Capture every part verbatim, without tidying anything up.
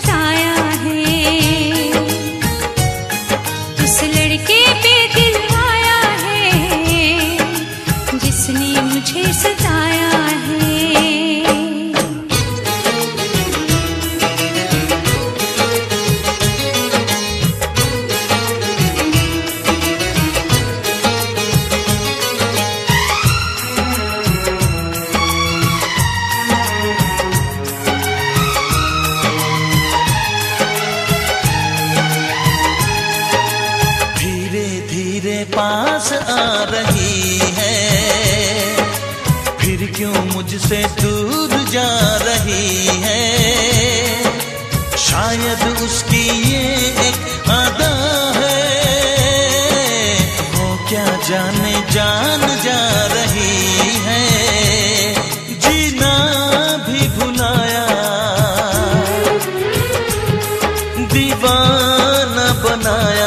सताया है, उस लड़के पे दिल आया है जिसने मुझे सताया है। पास आ रही है, फिर क्यों मुझसे दूर जा रही है। शायद उसकी ये एक अदा है, वो क्या जाने जान जा रही है। जीना भी भुलाया, दीवाना बनाया,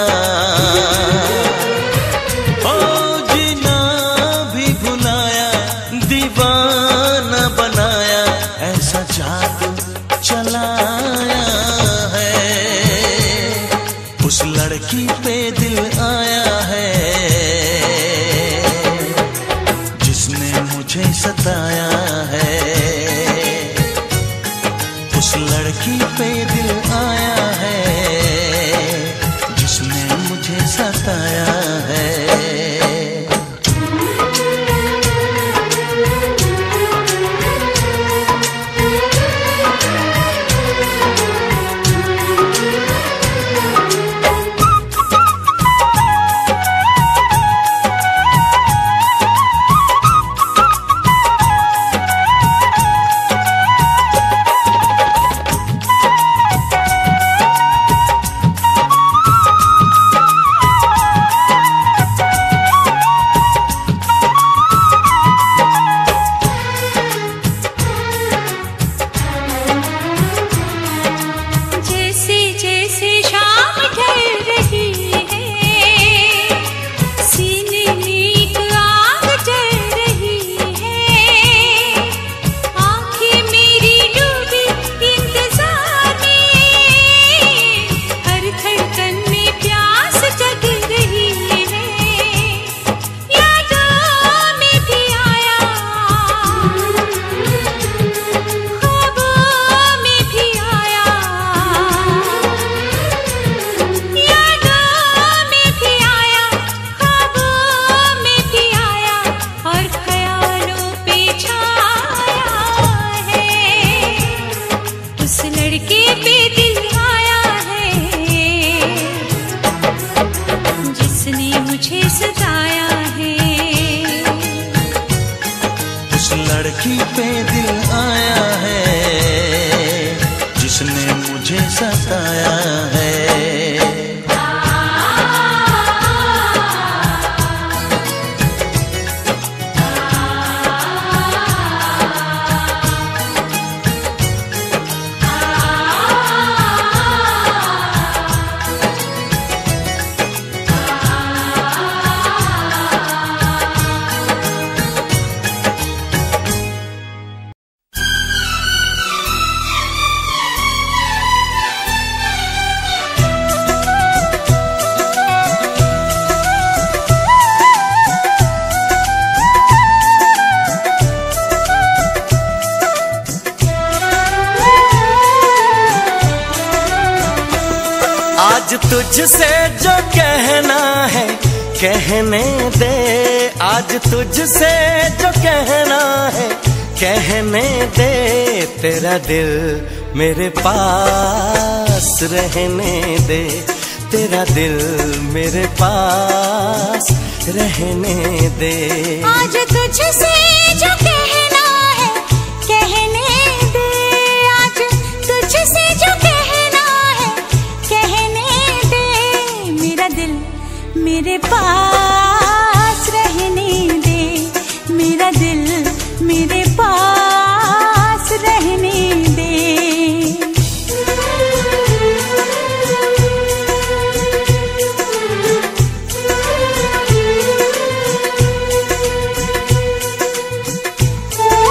चलाया है। उस लड़की पे दिल आया है जिसने मुझे सताया है। उस लड़की पे दिल आया है जिसने मुझे सताया है। लड़की पे दिल आया है जिसने मुझे सताया है। आज तुझसे जो कहना है कहने दे, आज तुझसे जो कहना है कहने दे। तेरा दिल मेरे पास रहने दे, तेरा दिल मेरे पास रहने दे। आज तुझसे जो कहना है कहने दे, आज तुझसे जो कहना है कहने दे। मेरा दिल मेरे पास रहने दे, मेरा दिल मेरे पास रहने दे। Oh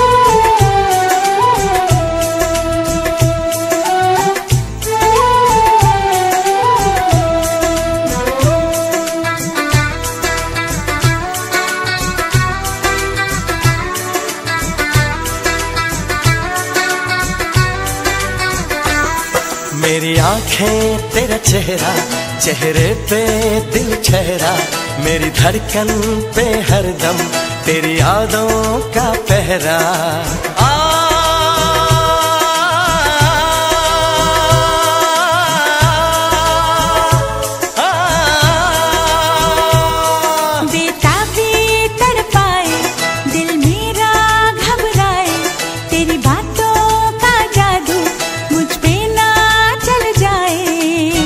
मेरी आंखें तेरा चेहरा, चेहरे पे दिल ठहरा, मेरी धड़कन पे हरदम तेरी यादों का पहरा। आ, आ, आ, बेताबी तड़पाए, दिल मेरा घबराए, तेरी बातों का जादू मुझ पे ना चल जाए।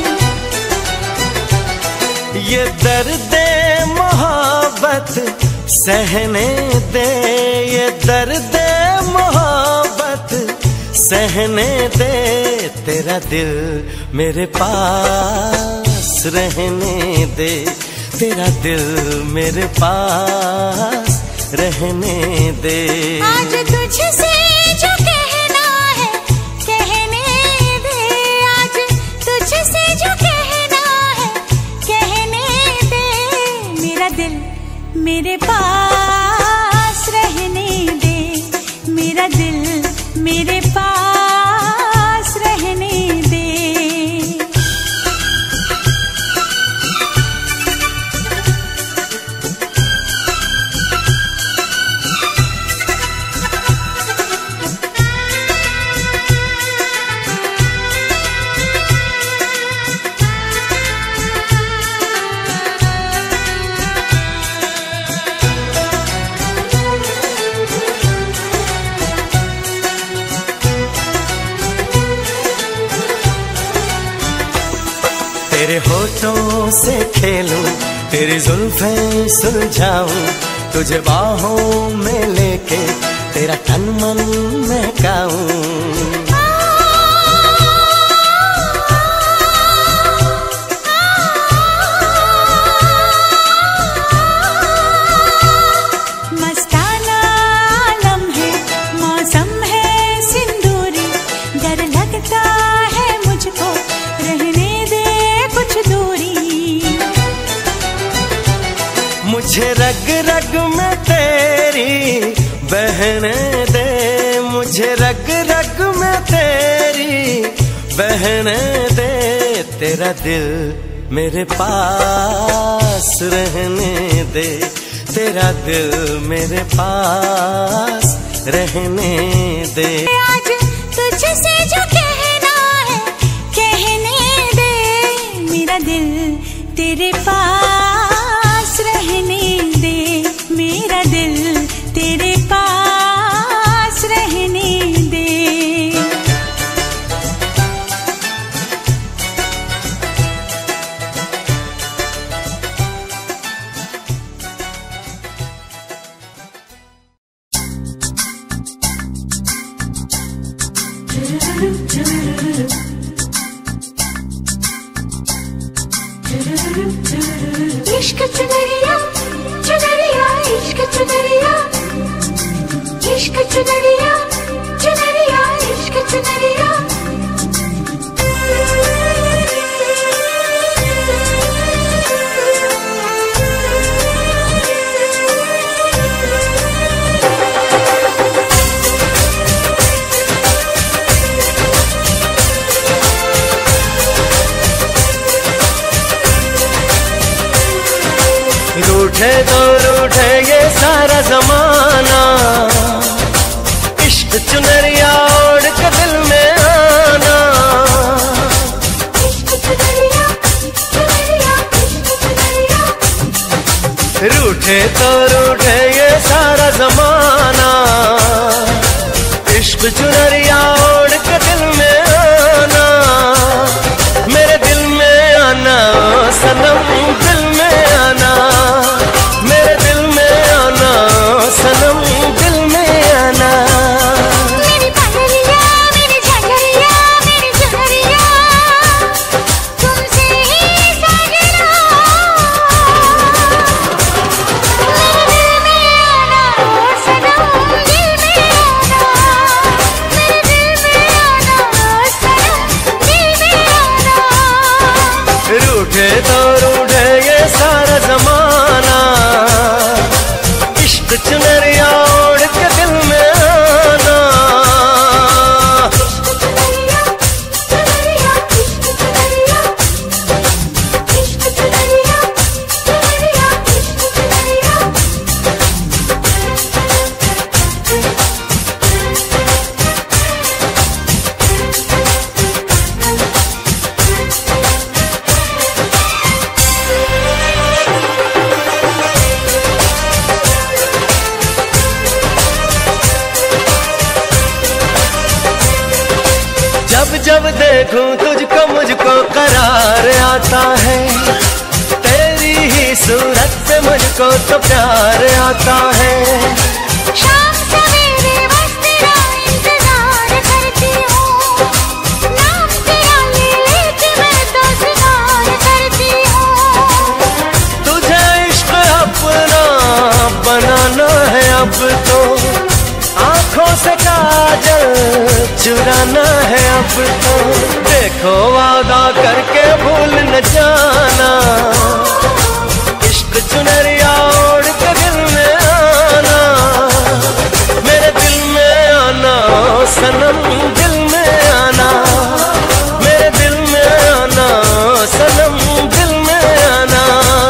ये दर्द मोहब्बत सहने दे, ये दर्द मोहब्बत सहने दे, तेरा दिल मेरे पास रहने दे, तेरा दिल मेरे पास रहने दे। आज तुझसे जो कहना है कहने दे, आज तुझसे जो कहना है कहने दे, मेरा दिल मेरे पास रहने दे, मेरा दिल मेरे पास रहने दे। तेरे होठों से खेलूं, तेरी जुल्फें सुलझाऊं, तुझे बाहों में लेके तेरा तन मन महकाऊं। मस्ताना आलम है, मौसम है सिंदूरी, डर लगता है मुझको रहने दे कुछ दूरी। मुझे रग रग में तेरी बहने दे, मुझे रग रग में तेरी बहने दे, तेरा दिल मेरे पास रहने दे, तेरा दिल मेरे पास रहने दे। आज तुझसे जो कहना है कहने दे, मेरा दिल तेरे पास रहने दे, मेरा दिल तेरे पास रहने दे। इश्क चुनरिया चुनरिया, इश्क चुनरिया, इश्क चुनरिया चुनरिया, इश्क चुनरिया। रूठे तो रूठे ये सारा जमाना, इश्क चुनरिया ओढ़ के दिल में आना। रूठे तो रूठे ये सारा जमाना, इश्क चुनरिया ओढ़ के दिल में आना, मेरे दिल में आना सनम, दिल में आना, मेरे दिल में आना सनम, दिल में आना। मेरी पगलिया मेरी झगड़िया मेरी झगड़िया, तुमसे ही साजना, मेरे दिल में आना सनम, दिल में आना, मेरे दिल में आना देखूं तुझको मुझको करार आता है, तेरी ही सूरत से मुझको तो प्यार आता है। शाम सवेरे बस तेरा इंतजार करती हूँ, नाम तेरा ले लेके मैं तो सिंगार करती हूँ। तुझे इश्क अपना बनाना है अब तो, आंखों से काजल चुराना है अब तो। देखो वादा करके भूल न जाना, इश्क चुनरिया ओढ़ के दिल में आना, मेरे दिल में आना सनम, दिल में आना, मेरे दिल में आना सनम, दिल में आना।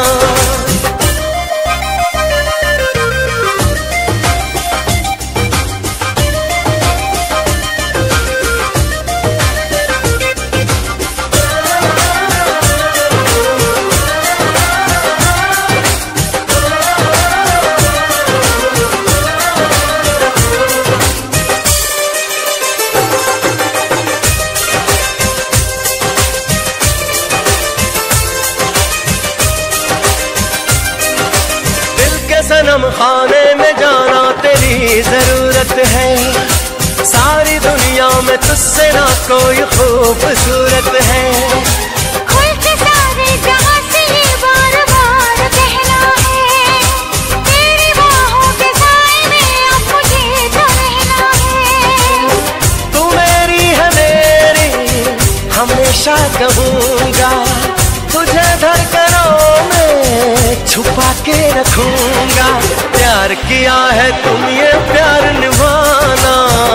सनम खाने में जाना तेरी जरूरत है, सारी दुनिया में तुझसे ना कोई खूबसूरत है। खुल के सारे जहां से ये बार बार कहना है, तेरी बाहों के साए में अब मुझे तो रहना है। तू मेरी है मेरी हमेशा कहूँगा, तुझे धड़कनों में छुपा के रखूंगा। प्यार किया है तुम ये प्यार निभाना,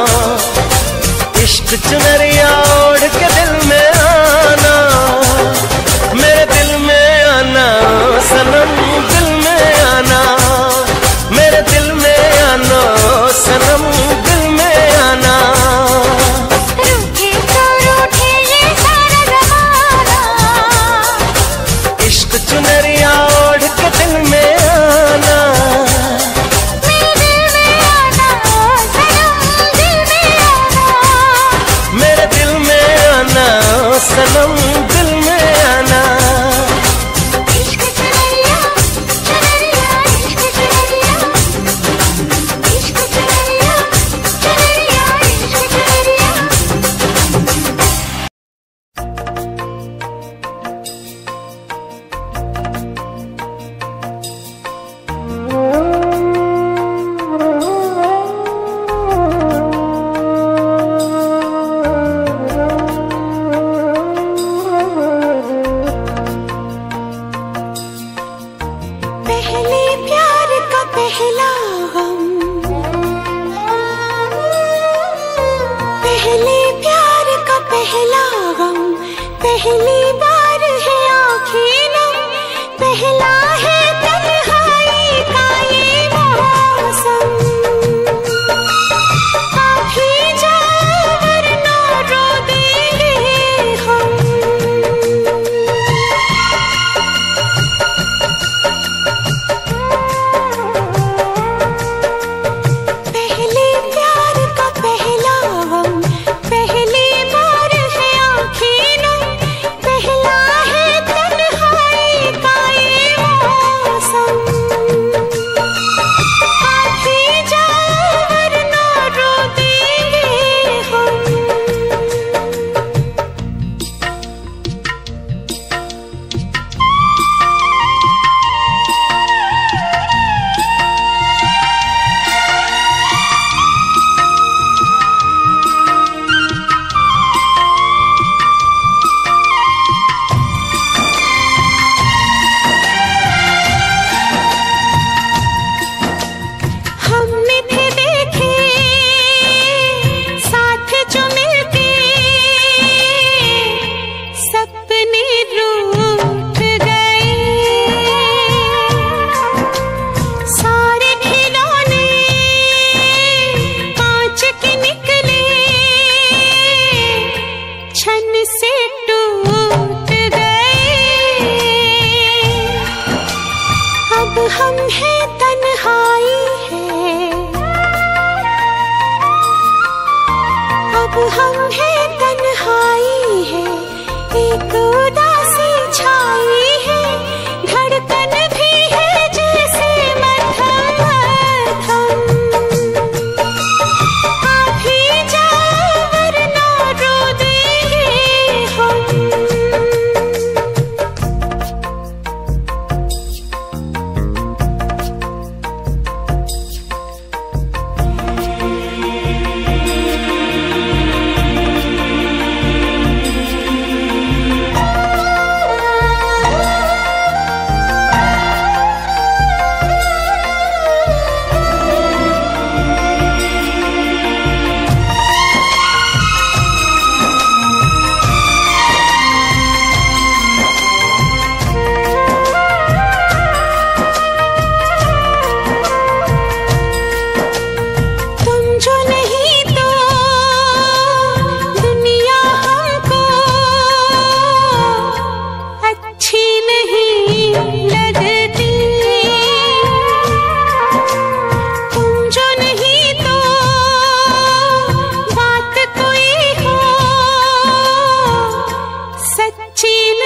इश्क चुनरिया ओढ़ के दिल में आना, मेरे दिल में आना सनम, दिल में आना, मेरे दिल में आना सनम, दिल में आना। रूठे तो रूठे ये सारा ज़माना, इश्क चुनरिया ओढ़ के दिल में आना, मेरे दिल में आना सनम, दिल में आना, मेरे दिल में आना सनम, दिल में आना। इश्क चुनरिया चुनरिया, इश्क चुनरिया, इश्क चुनरिया चुनरिया, इश्क चुनरिया। पहले प्यार का पहला गम, पहले प्यार का पहला गम, पहली बार है आँखें नम, पहला है तन्हाई का ये मौसम। आप ही जाओ वरना रो देंगे हम। पहले प्यार का पहला गम, पहली बार है आँखें नम, पहला है तन्हाई का ये मौसम।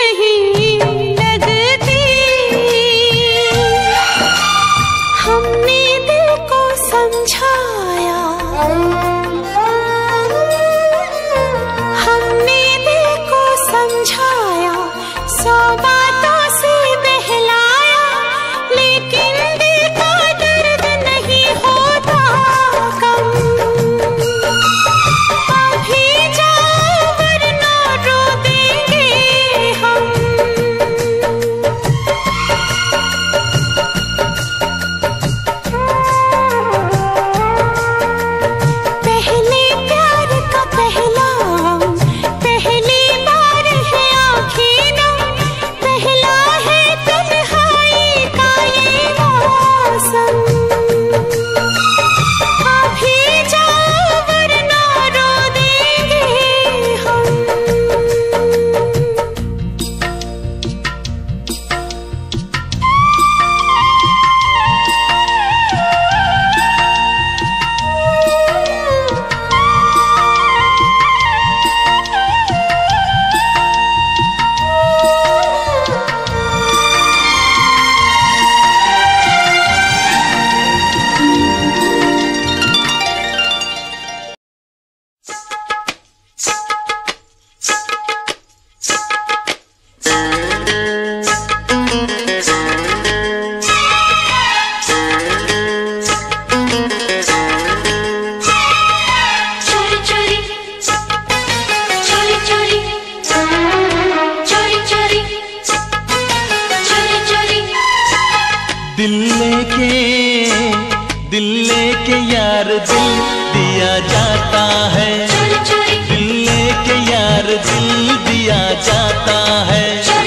दिल लेके दिल लेके यार दिल दिया जाता है, दिल लेके यार दिल दिया जाता है।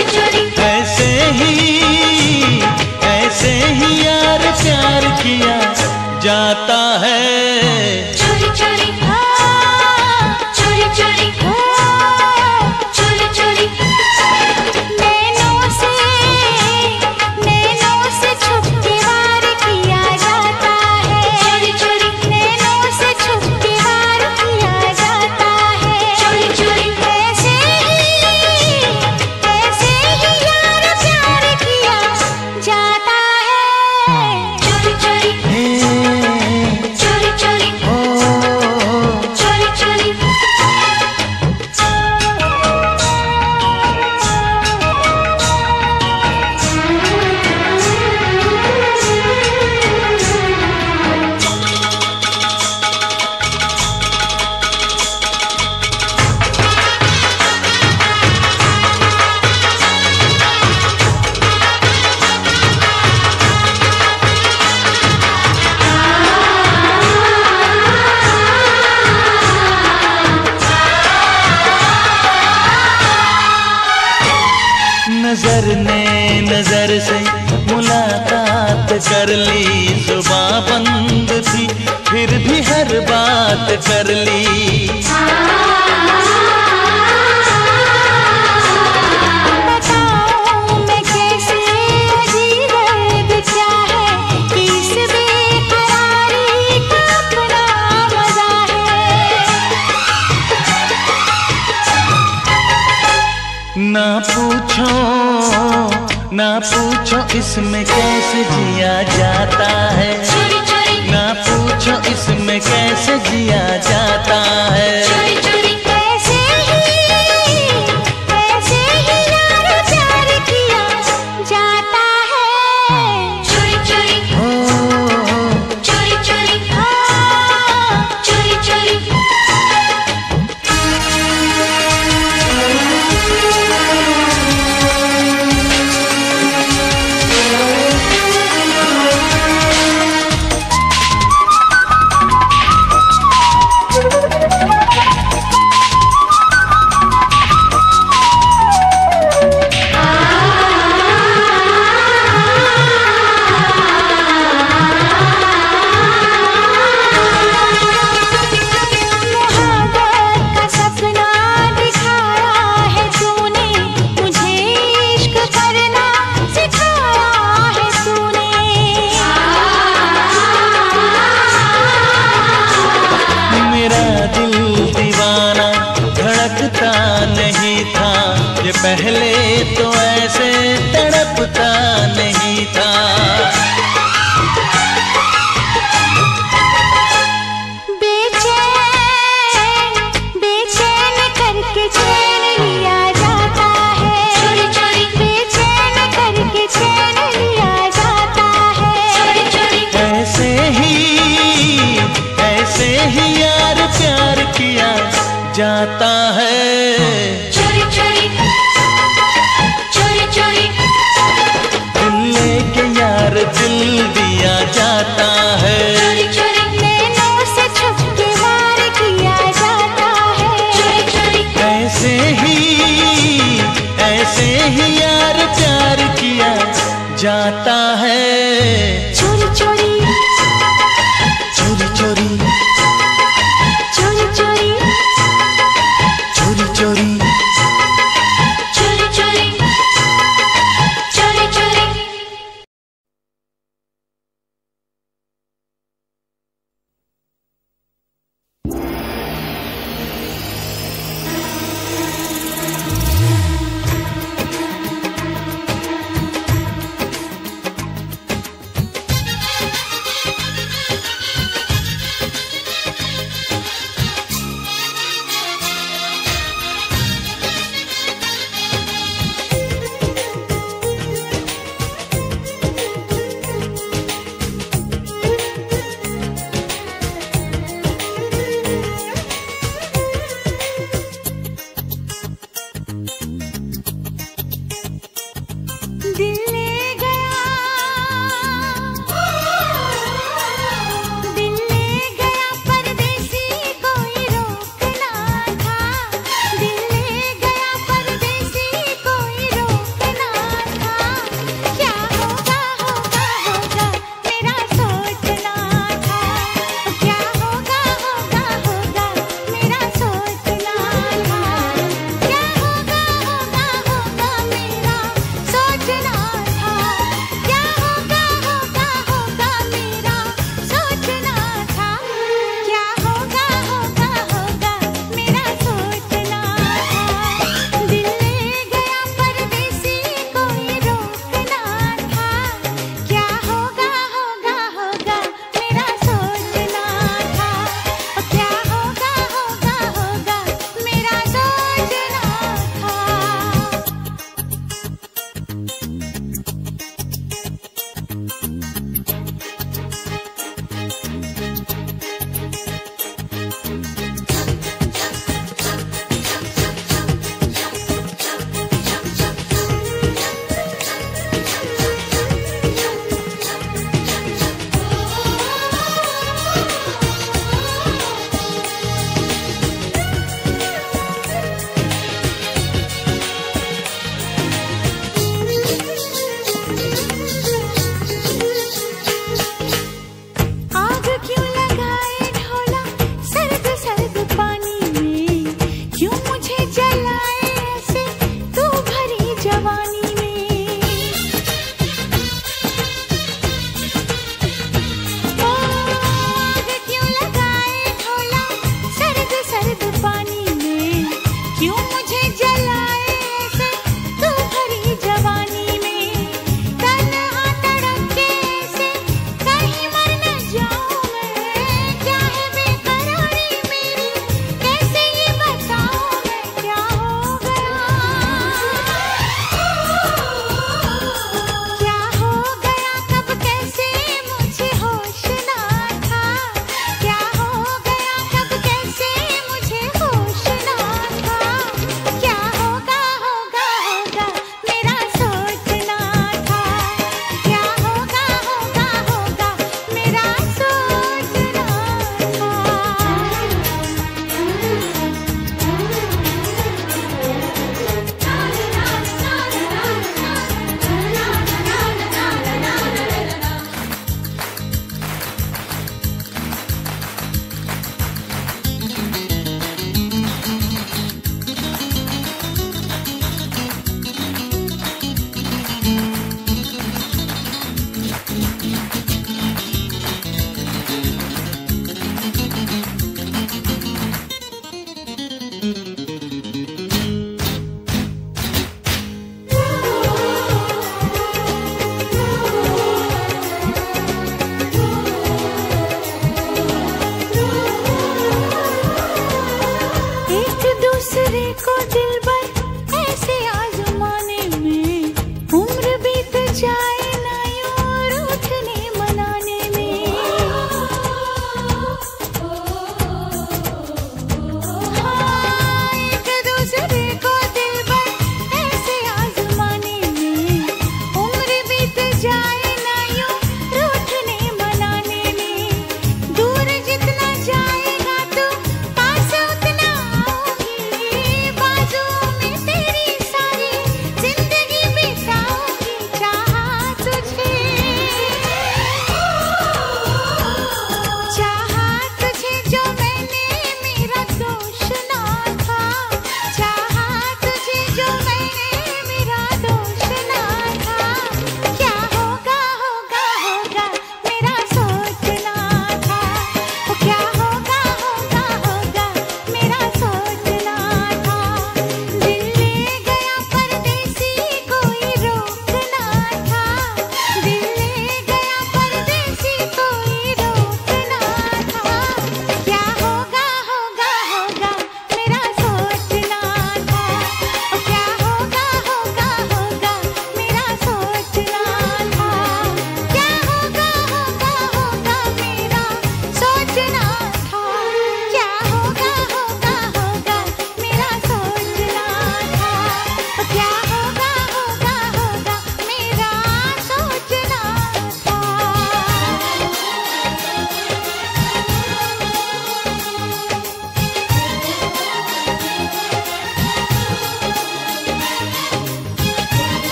ऐसे ही ऐसे ही यार प्यार किया जाता है। चोरी चोरी चोरी चोरी चोरी चोरी नैनों से नैनों से छुप के वार किया जाता है। चोरी चोरी नैनों से छुप के वार किया जाता है। चोरी चोरी ऐसे ही ऐसे ही यार प्यार किया जाता है। चोरी चोरी चोरी चोरी चोरी चोरी नजर ने नजर से मुलाकात कर ली, जुबां बंद थी फिर भी हर बात कर ली। बताऊं मैं कैसे अजीब क्या है कि इस बेकरारी का अपना मजा है। ना पूछो ना पूछो इसमें कैसे जिया जाता है, चोरी चोरी ना पूछो इसमें कैसे जिया जाता है। चोरी चोरी ऐसे ही ऐसे ही यार प्यार किया जाता है। चोरी चोरी चोरी चोरी चोरी चोरी नहीं था ये पहले तो ऐसे तड़पता नहीं था। बेचैन बेचैन करके चैन लिया जाता है, चोरी चोरी बेचैन करके चैन लिया जाता है, चोरी चोरी। ऐसे ही ऐसे ही यार प्यार किया जाता है, चोरी चोरी चोरी चोरी। दिल लेके यार दिल दिया जाता है, चोरी चोरी नैनों से छुप के वार किया जाता है, चोरी चोरी। ऐसे ही ऐसे ही यार प्यार किया जाता है, चोरी चोरी चोरी चोरी चोरी चोरी चोरी चोरी। चोरी चोरी चोरी चोरी।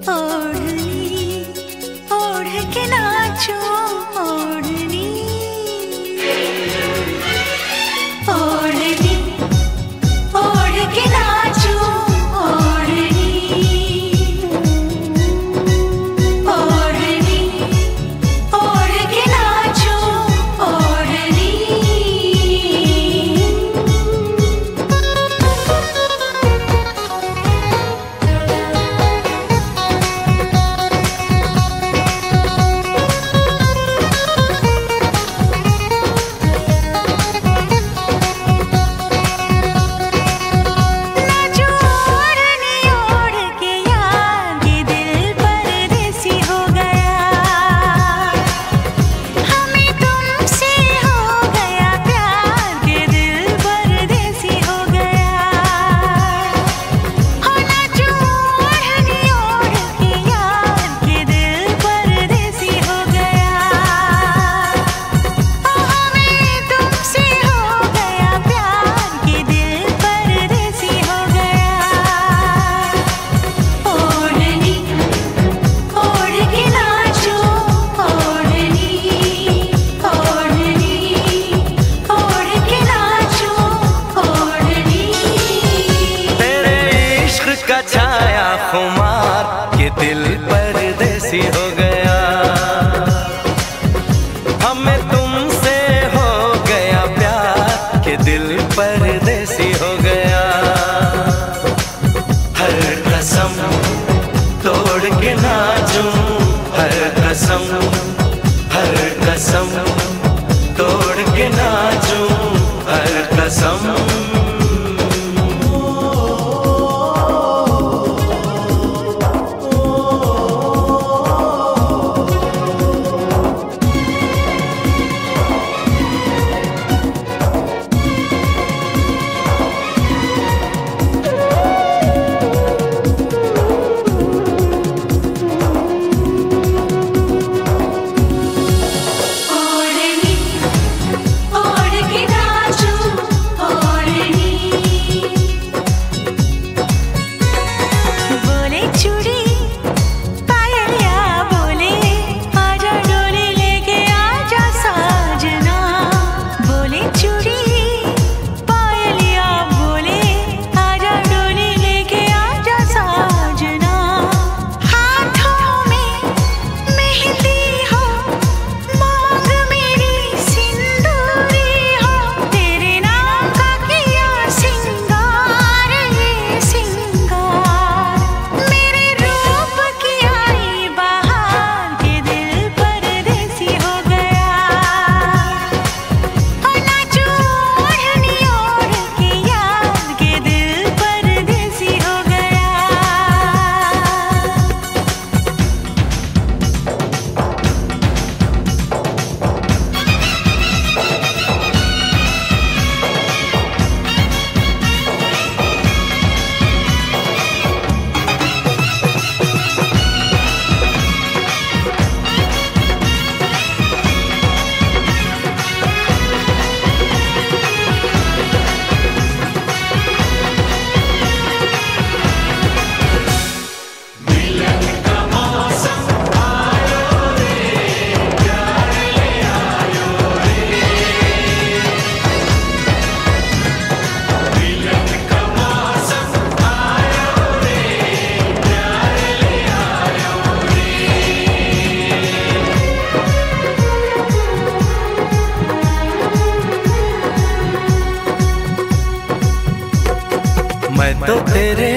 तो तेरे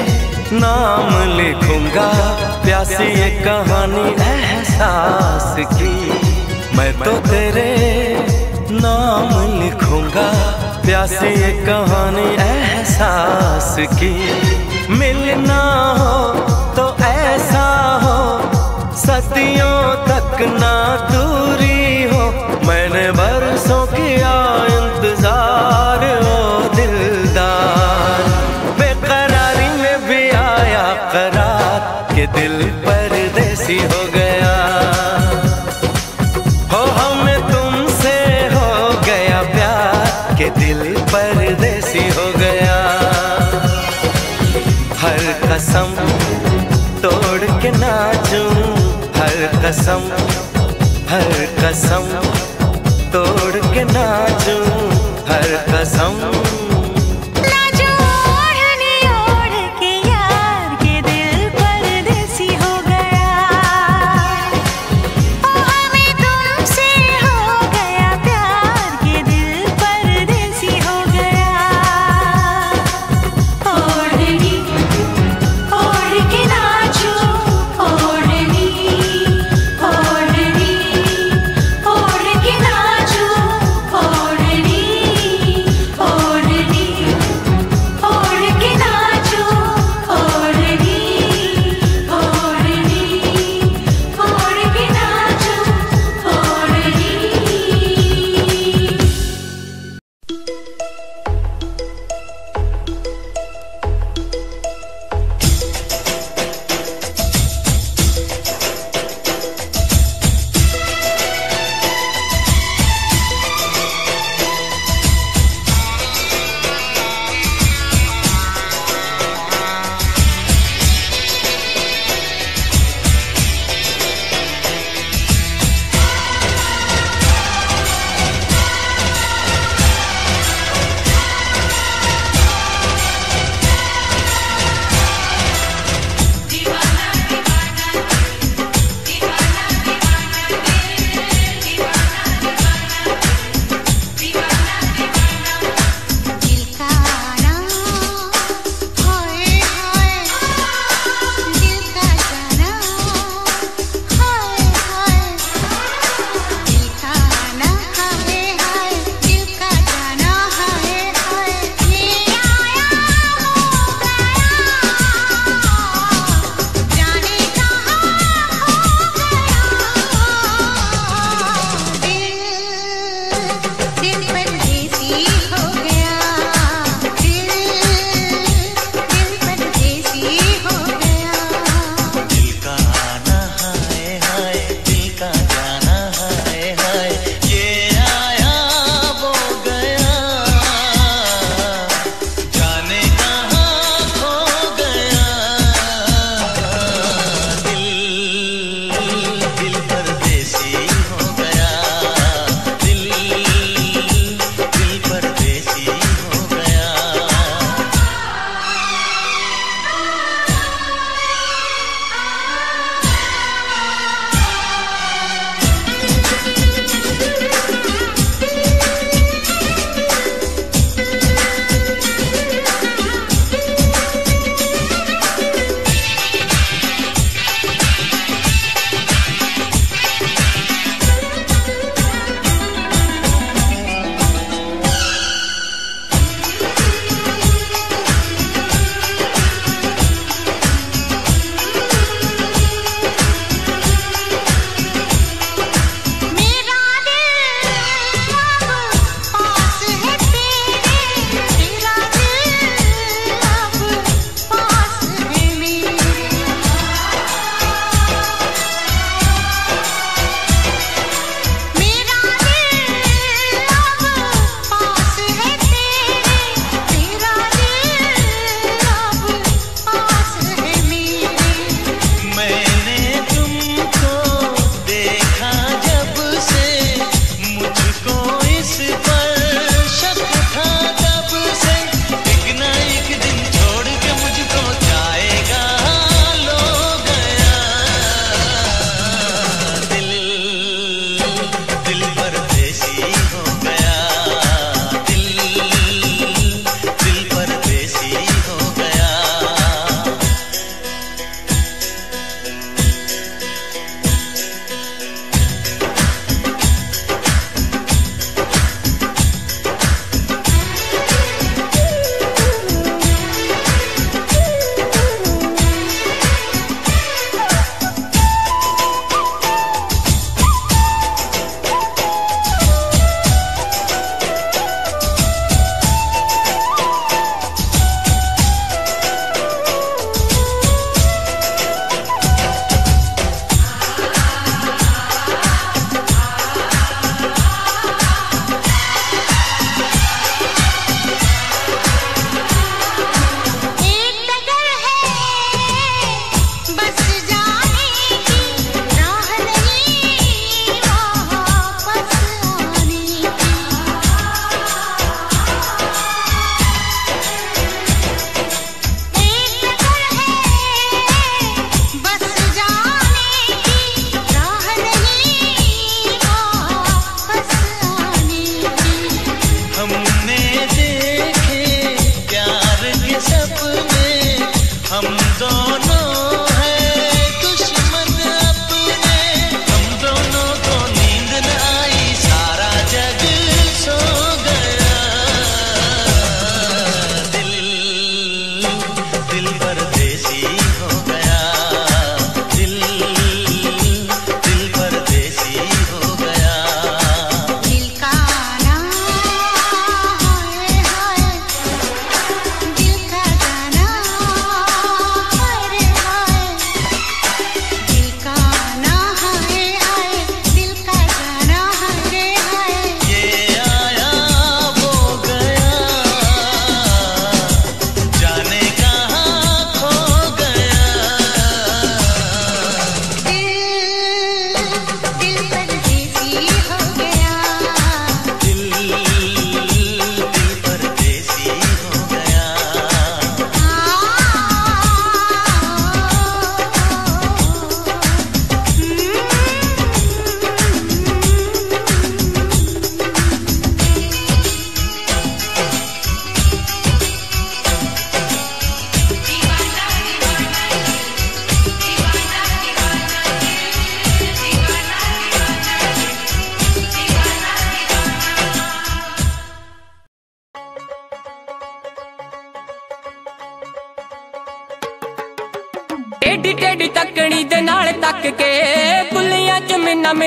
नाम लिखूंगा प्यासी ये कहानी एहसास की। मैं तो तेरे नाम लिखूंगा प्यासी ये कहानी एहसास की। मिलना हो तो ऐसा हो सदियों तक ना दूरी हो। मैंने बरसों किया इंतजार ओ दिलदार, बेकरारी में भी आया करार के दिल परदेसी हो गया। हो हमें तुमसे हो गया प्यार के दिल परदेसी हो गया। हर कसम तोड़ के नाचूं, हर कसम हर कसम तोड़ के नाचूं, हर कसम। Oh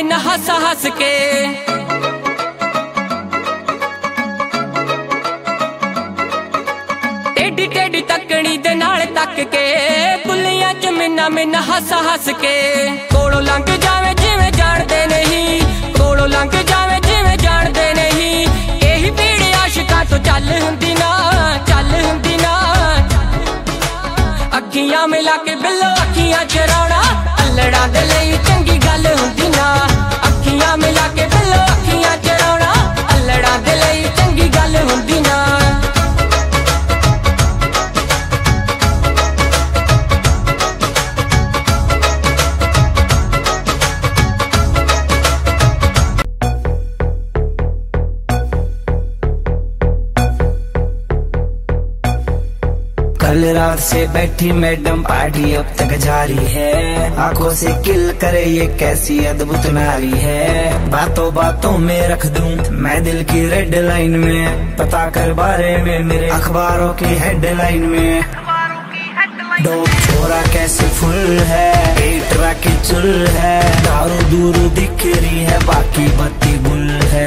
मैनू हस हस के। टेढ़ी टेढ़ी तकनी दे नाल तक के बुलियां च मिन्ना मिन्ना हस हस के। कोलों लंघ जावे जिवें जानदे नहीं, कोलों लंघ जावे जिवें जानदे नहीं। यही पीड़ आशिकां तो चल हुंदी ना, चल हुंदी ना। अखियां मिला के बिल्लो अखियां चराउणा अल्लड़ां दे लई चंगी गल हुंदी ना। अखियां मिला के बिल्लो अखियां चराउणा अल्लड़ां दे लई चंगी गल हुंदी ना। कल रात से बैठी मैडम पार्टी अब तक जारी है। आंखों से किल करे ये कैसी अद्भुत नारी है। बातों बातों में रख दूं मैं दिल की रेड लाइन में। पता कर बारे में मेरे अखबारों की हेडलाइन में। डोप छोरा कैसे फुल है, पेट राके चुल है। दारू दूर दिख रही है बाकी बत्ती गुल है।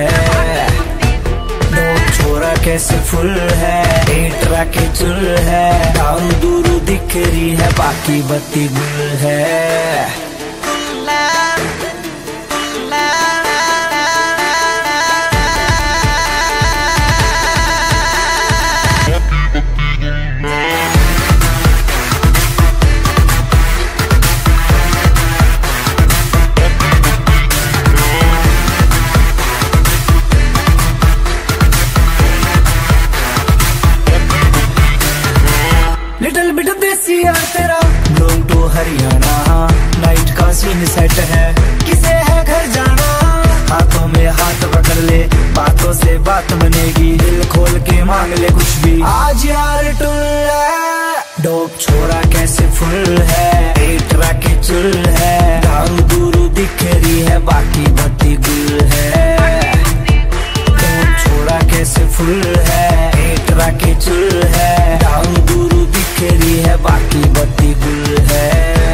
डोप छोरा कैसे फुल है, पेट राके चुल है। दारू दूर दिख रही है बाकी बत्ती गुल है। लिटिल बिट देसी यार तेरा लोग तो हरियाणा। नाइट का सीन सेट है किसे है घर जाना। हाथों में हाथ पकड़ ले बातों से बात बनेगी। दिल खोल के मांग ले कुछ भी आज यार टुल है। डोप छोरा कैसे फुल है, पेट राके चुल है। दारू दूर दिख रही है बाकी बत्ती गुल है। डोप छोरा कैसे फुल है, पेट राके चुल है। दारू दूर दिख रही है बाकी बत्ती गुल है।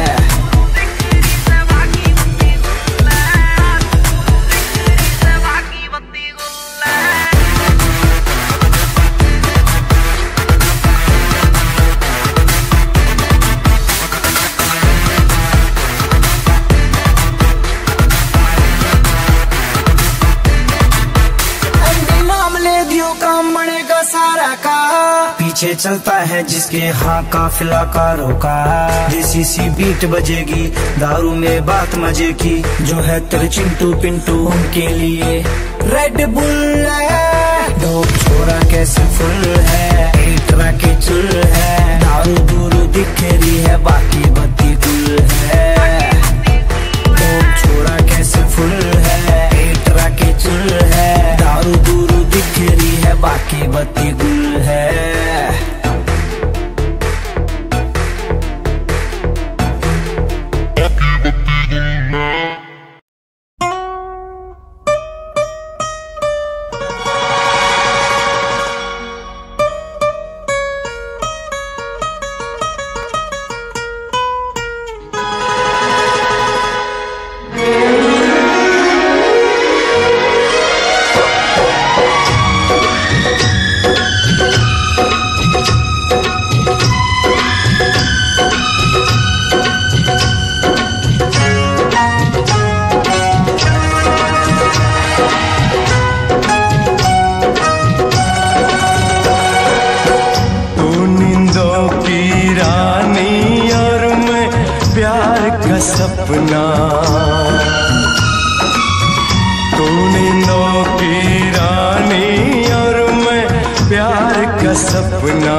काम बनेगा सारा का पीछे चलता है जिसके हाँ काफिला कारों का। देसी सी बीट बजेगी दारू में बात मजे की। जो है तेरे चिंटू पिंटू उनके लिए रेड बुल है। डोप छोरा कैसे फुल है, पेट राके चुल है। दारू दूर दिख रही है बाकी बत्ती गुल है। डोप छोरा कैसे फुल है, पेट राके चुल है। दारू दूर दिख रही है बाकी बत्ती गुल है। सपना तू नींदों की रानी और मैं प्यार का सपना।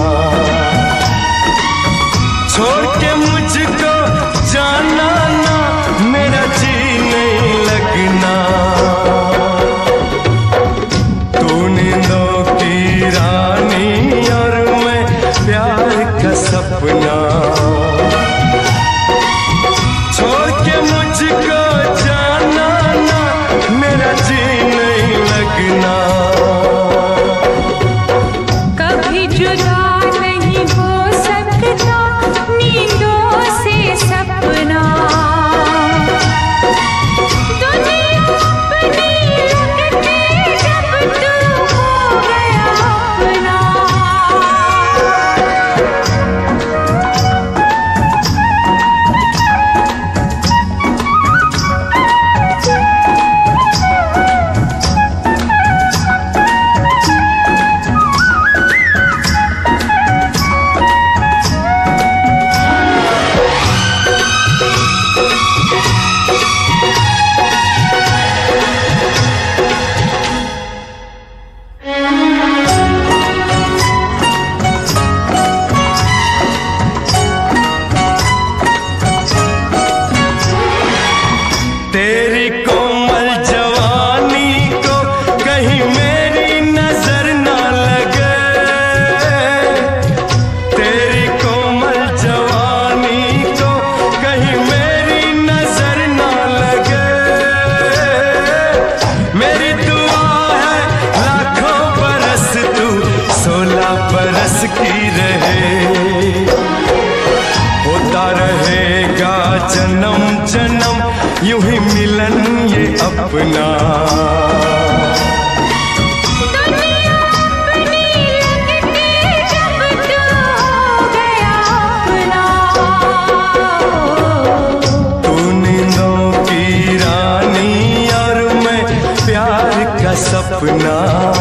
छोड़ के मुझको जाना ना मेरा जी नहीं लगना। तू नींदों की रानी और मैं प्यार का सपना। छोड़ के मुझको जाना ना मेरा जी नहीं लगना। कभी जुदा नहीं यूं ही मिलन ये अपना दुनिया अपनी लगती जब तू हो गया अपना। तू नींदों की रानी और मैं प्यार का सपना।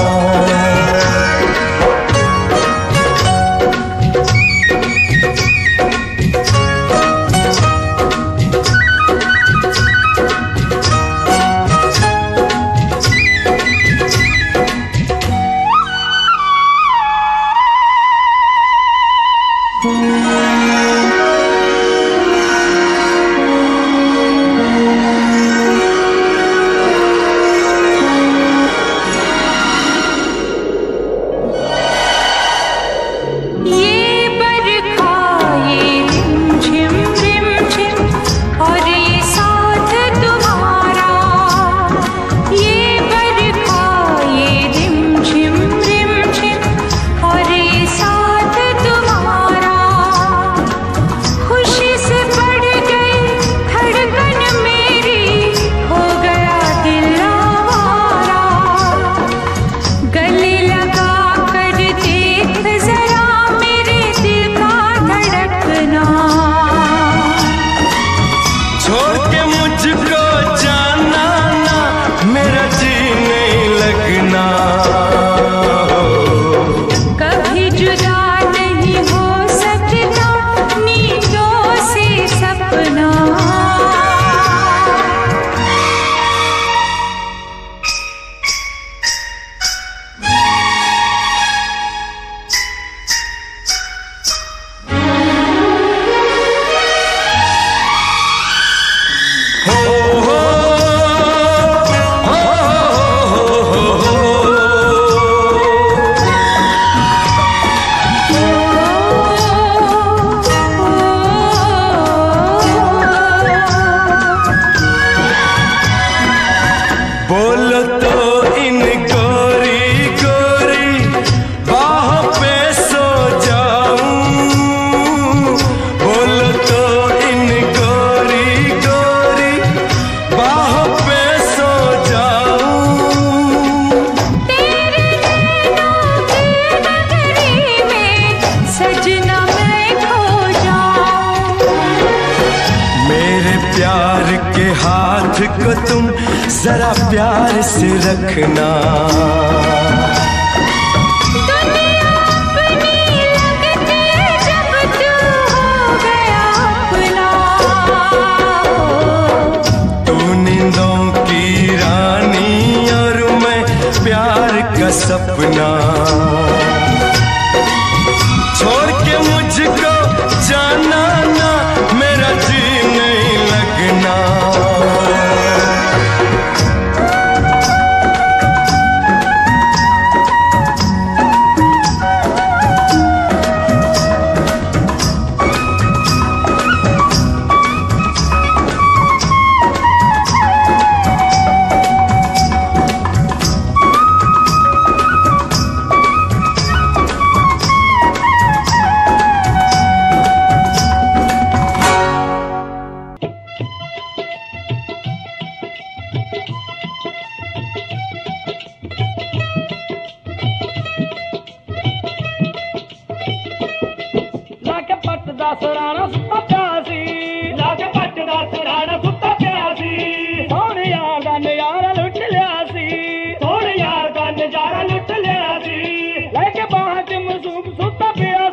को तुम जरा प्यार से रखना। दुनिया अपनी लगती जब तू हो गया अपना। तू नींदों की रानी और मैं प्यार का सपना। छोड़ के मुझको जाना ना, मेरा जी नहीं लगना।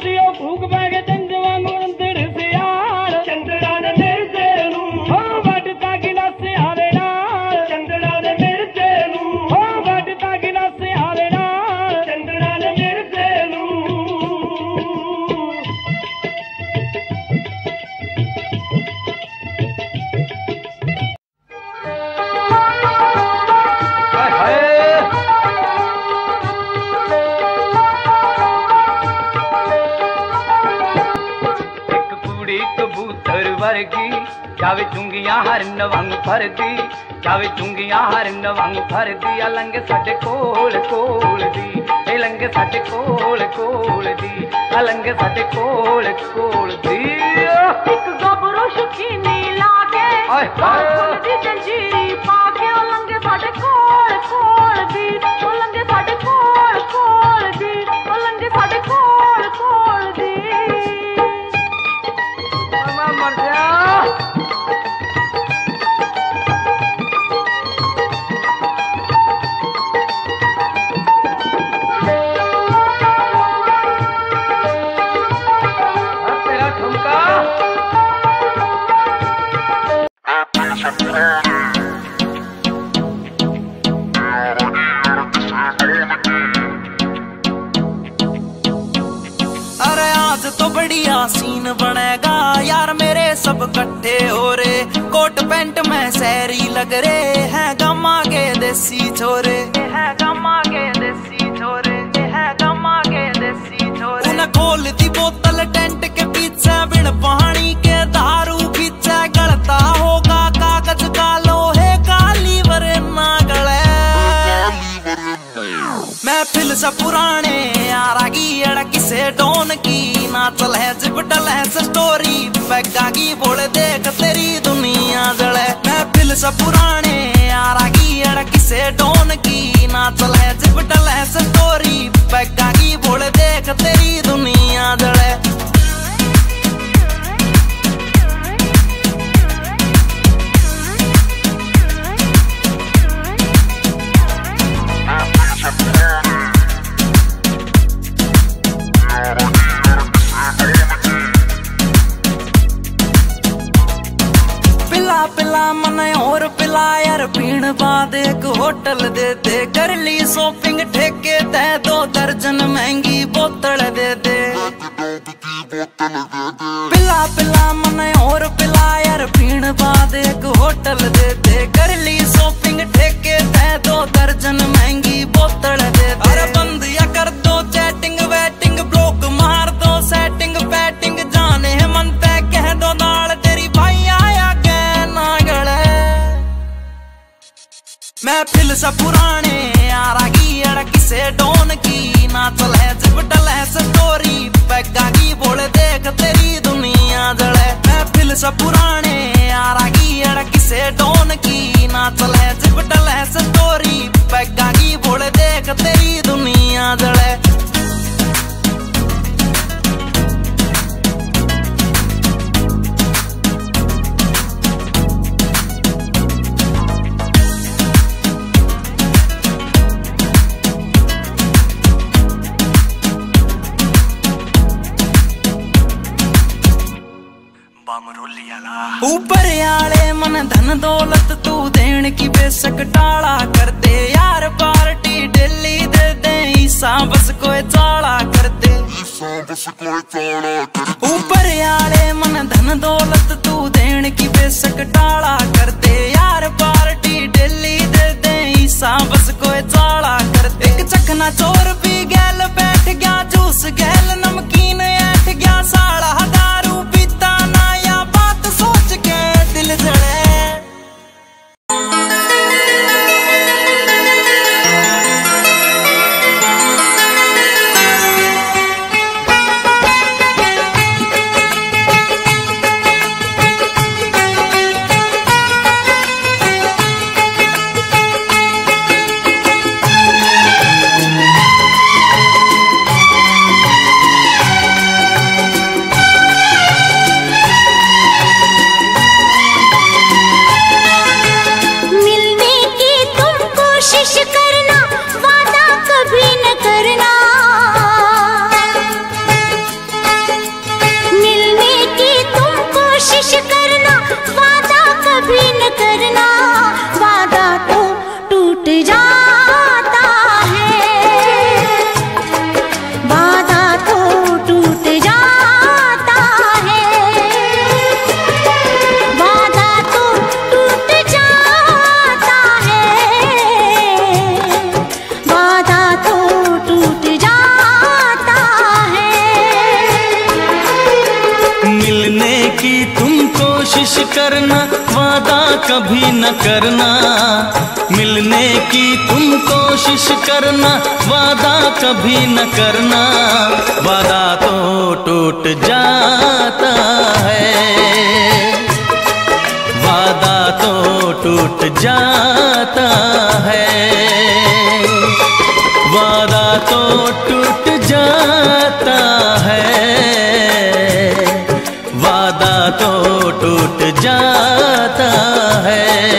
भूख बैग चंद वांगू अंदर सियार चंद्रा ने निर्दे नू हो वट भरेगी जावे चुंगियां हरन वांग भरदी जावे चुंगियां हरन वांग भरदी अलंग साडे कोल कोल दी ए लंग साडे कोल कोल दी अलंग साडे कोल कोल दी एक गबरू शकीनी लागे फूल दी जंजीरी पाके अलंग साडे कोल कोल दी अलंग साडे कोल कोल दी अलंग साडे कोल कोल दी मर जा तेरा ठुमका अरे आज तो बढ़िया सीन बनेगा यार मेरे सब इकट्ठे हो रे कोट पैंट में सैरी लग रे है गमा के देसी छोरे है गमा के देसी छोरे है गमा के देसी छोरे उन्हें खोल दी बोतल टेंट के पीछे बिन पानी के दारू पीछे गलता होगा कागज का लोहे का लीवर ना गले महफिल से पुराने यारा की अड़ा किसे डोन की ना चल है जिपटल है स्टोरी बैगा की बोल देख तेरी दुनिया जले महफिल से पुराने यारा की अड़ा किसे डोन की ना चल है जिपटल है स्टोरी बैगा की बोल देख तेरी दुनिया जले पिला पिला मन और पिला यार पीण बाद एक होटल दे दे कर ली शॉपिंग ठेके दे दो दर्जन महंगी बोतल दे दे पिला पिला मन और पिला यार पीण बाद एक होटल दे दे कर ली शॉपिंग ठेके दे दो दर्जन महंगी बोतल दे दे अरे बंद या कर दो चैटिंग वेटिंग ब्लॉक मार दो सेटिंग पैटिंग जाने मन पे कह दो नाल तेरी भाई आया महफिल से पुराने यारा की अड़ा किसे डोन की ना चल है जिपटल है स्टोरी बैगा की बोल देख तेरी दुनिया जले महफिल से पुराने यारा की अड़ा किसे डोन की ना चल है जिपटल है स्टोरी बैगा की बोल देख तेरी दुनिया जले ऊपर आले मन धन दौलत तू देन की बेशक टाला कर दे यार पार्टी डेली दे दे ईसा बस कोई चाला कर दे ऊपर आले मन धन दौलत तू देन की बेशक टाला कर दे यार पार्टी डेली दे दे ईसा बस कोई चाला कर दे एक चखना चोर पी गैल बैठ गया जूस गैल नमकीन ऐठ गया साला दारू पीता ना या बात सोच के दिल जले वादा कभी न करना, मिलने की तुम कोशिश करना, वादा कभी न करना, वादा तो टूट जाता है, वादा तो टूट जाता है, वादा तो टूट जाता है, वादा तो टूट जाता है।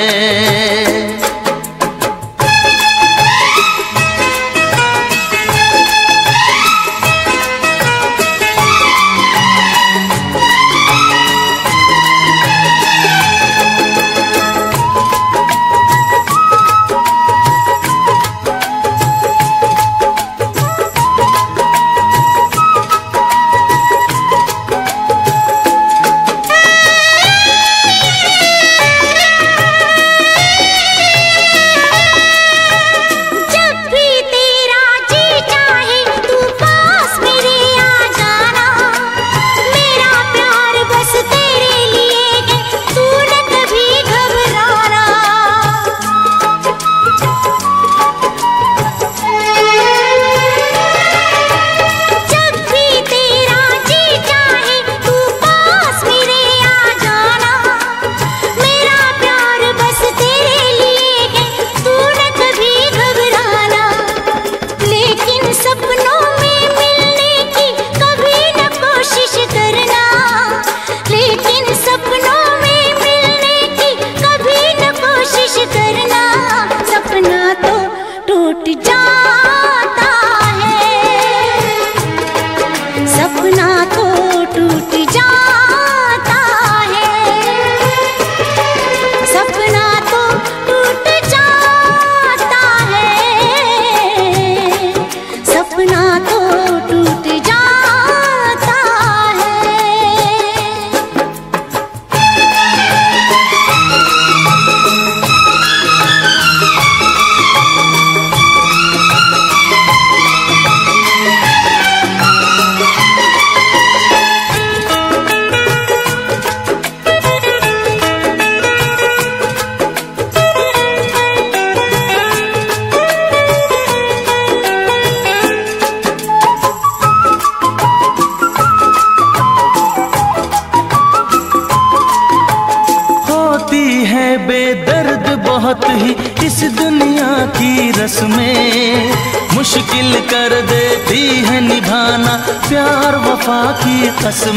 बहुत ही इस दुनिया की रस्में, मुश्किल कर देती है निभाना प्यार वफा की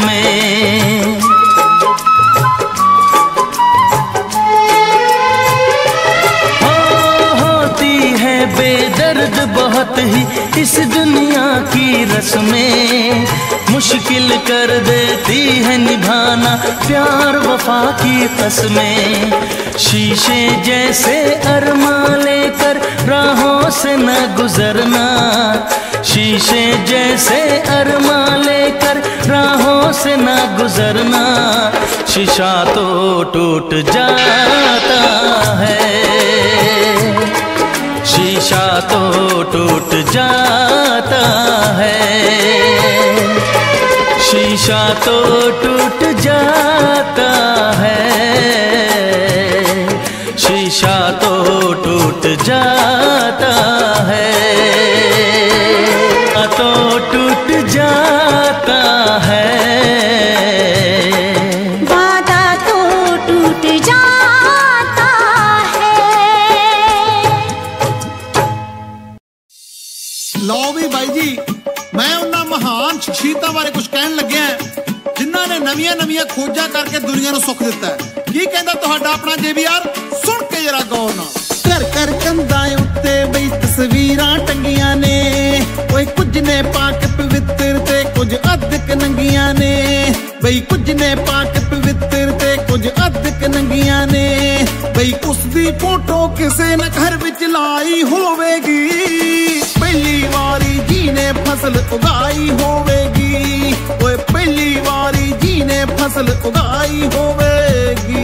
कसमें। हो होती है बेदर्द बहुत ही इस दुनिया की रस्में, मुश्किल कर देती है निभाना प्यार वफा की कसमें। शीशे जैसे अरमां लेकर राहों से न गुजरना, शीशे जैसे अरमां लेकर राहों से न गुजरना, शीशा तो टूट जाता है, शीशा तो टूट जाता है, शीशा तो टूट जाता है, शीशा तो टूट जाता है, तो टूट जाता है, वादा तो टूट जाता है। लो भी भाई जी, मैं उन्हां महान शख्सियतां बारे कुछ कहन लग्या जिन्हां ने नवीं नवीं खोजां करके दुनिया नूं सुख दिता है। की कहंदा तुहाडा अपना जेबीआर, सुन के जरा गौर नाल। घर घर कंधां उत्ते बई तस्वीरां टंगियां ने, ओए कुछ ने पाक पवित्र ते कुछ अधक नंगियां ने, बई कुछ ने पाक पवित्र ते कुछ अधक नंगियां ने, बई उसदी फोटो किसे न घर विच लाई होवेगी, पहली वारी जी ने फसल उगाई होवेगी, ओए पहली वारी जी ने फसल उगाई होवेगी।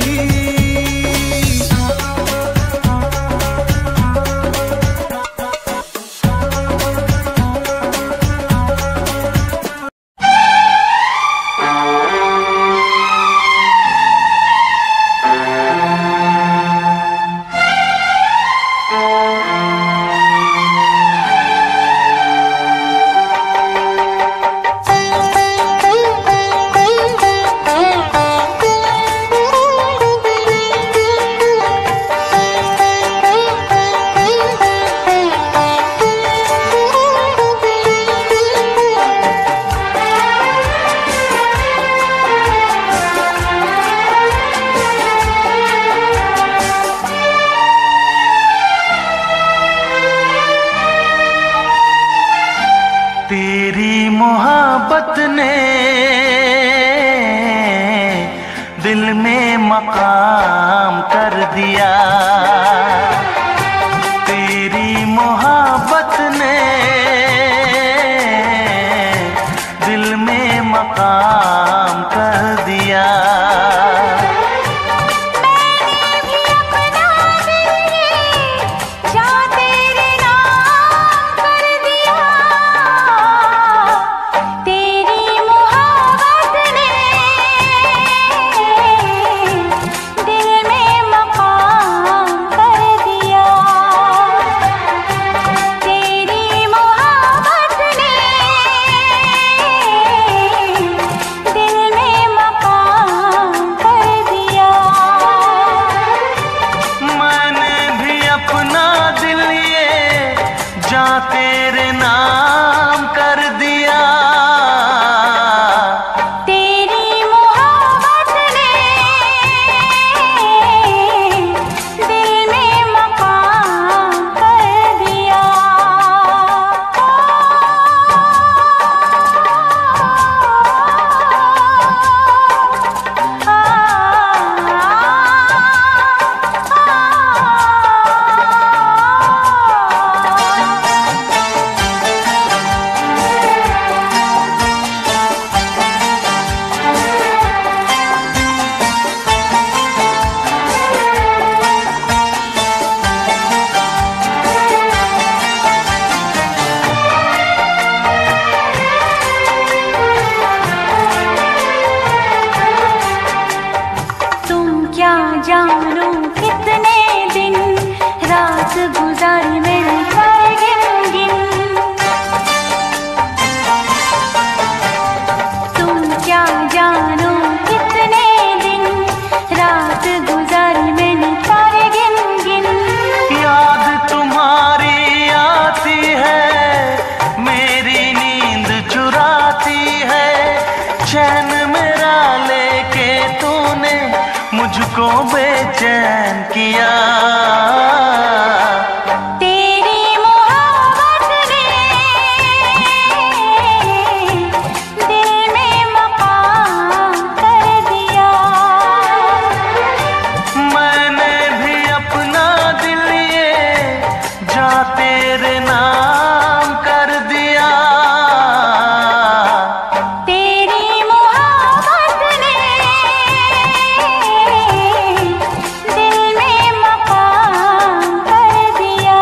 जानू कितने दिन रात गुजारी मैंने सारे गिन गिन। तुम क्या जानो कितने दिन रात गुजारी मैंने सारे गिन गिन। याद तुम्हारी आती है, मेरी नींद चुराती है, चैन मेरा लेके तूने मुझको बेचैन किया। तेरी मोहब्बत ने दिल में मकाम कर दिया। मैंने भी अपना दिल ये जा तेरे नाम कर दिया। तेरी मोहब्बत ने दिल में मकाम कर दिया।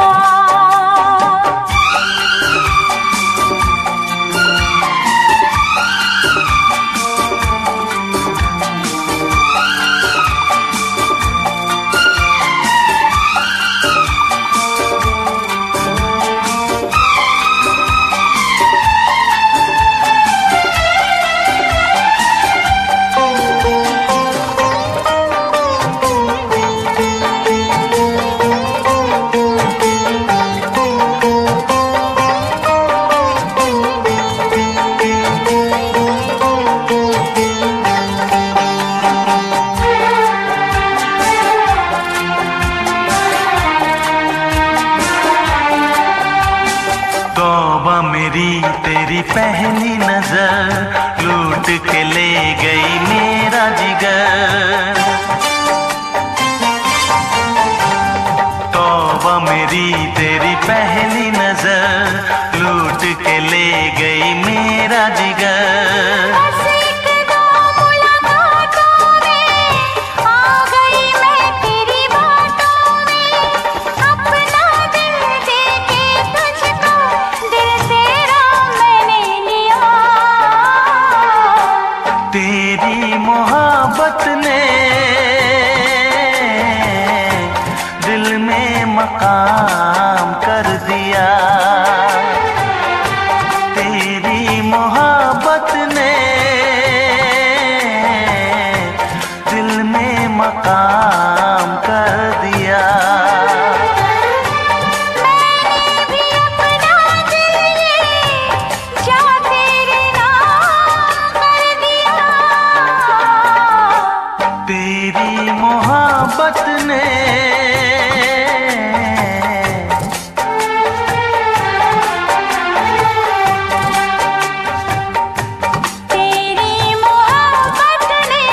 तौबा मेरी तेरी पहली नजर लूट के ले गई मेरा जिगर। तौबा मेरी तेरी पहली नजर लूट के ले गई मेरा जिगर। बस एक दो मुलाकातों में आ गई मैं तेरी बातों में। अपना दिल दे के तुझको दिल तेरा मैंने लिया। तेरी मोहब्बत ने दिल में मकाम कर दिया। तेरी मोहब्बत ने दिल में मकाम कर दिया। मैंने भी अपना दिल ये जा तेरे नाम कर दिया। तेरी मोहब्बत ने तेरी मोहब्बत ने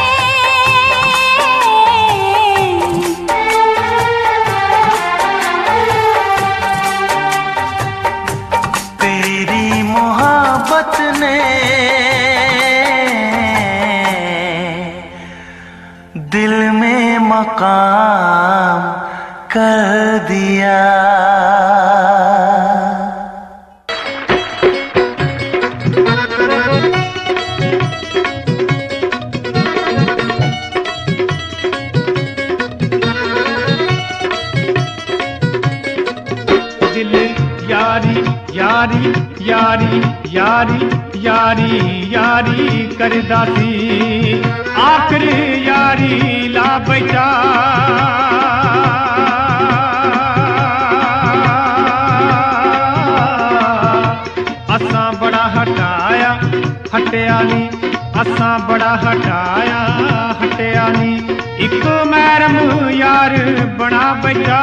तेरी मोहब्बत ने दिल में मकाम कर दिया। दिल यारी यारी यारी यारी यारी यारी करदा सी आखिर यारी ला बैठा। असां बड़ा हटाया हटिया नी, असां बड़ा हटाया हटिया नी, इको मैरम यार बना बैठा।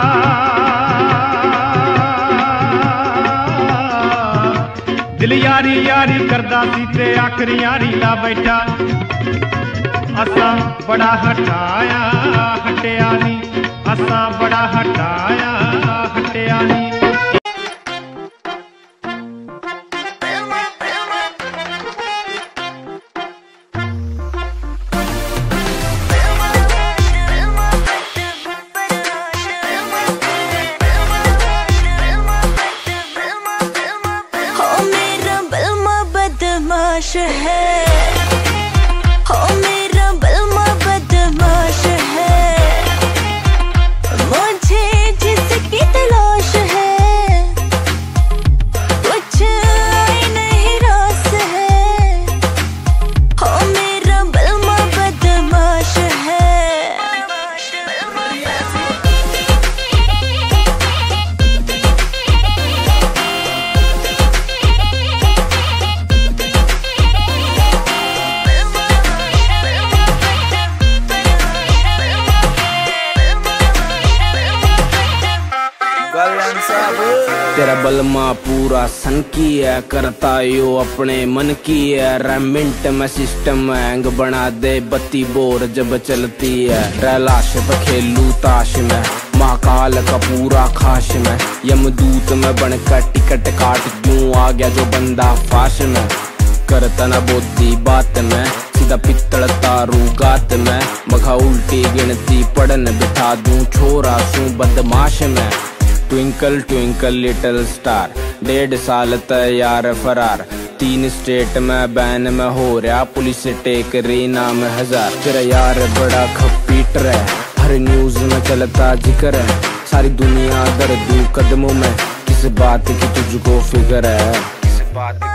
दिल यारी यारी करदा सी ते आखिर यारी ला बैठा। असां बड़ा हटाया हटिया नी, असां बड़ा हटाया हटिया नी। बदमाश है, हो मेरा बलमा बदमाश है। तेरा बलमा पूरा सन की है, करता यो अपने मन की है। रेमिंट में सिस्टम हैंग बना दे, बत्ती बोर जब चलती है। रैलाश पे खेलू ताश में, महाकाल का पूरा खाश में। यमदूत में बनकर टिकट काट क्यों आ गया जो बंदा फाश में। करता ना बोधी बात में, सीधा पित्तल तारू गात में। मखा उल्टी गिनती पढ़न बिठा दूं, छोरा सू बदमाश में। ट्विंकल ट्विंकल लिटिल स्टार, डेढ़ साल तैयार फरार। तीन स्टेट में बैन में हो रहा, पुलिस टेक रही नाम हजार। तेरा यार बड़ा खपीटर है, हर न्यूज में चलता जिक्र है। सारी दुनिया दर्दू कदमों में, किस बात की तुझको फिक्र है। किस बात की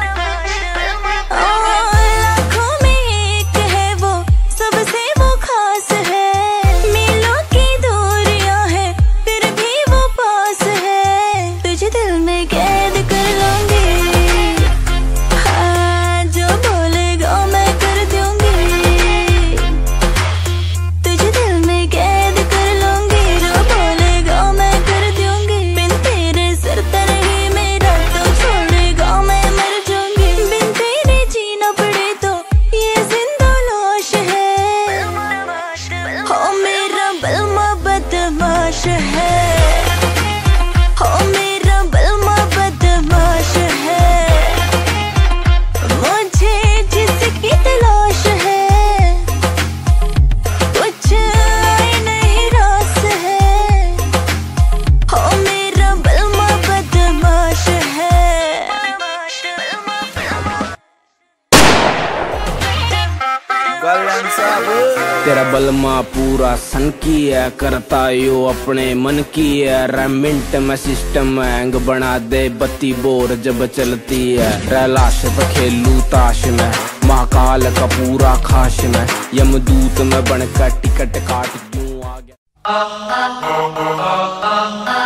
तेरा बलमा पूरा सन की है, करता यो अपने मन की है। रेमिंट में सिस्टम हैंग बना दे, बत्ती बोर जब चलती है। रैलाश पे खेलू ताश में, महाकाल का पूरा खाश में। यमदूत में बनकर टिकट काट क्यों आ गया।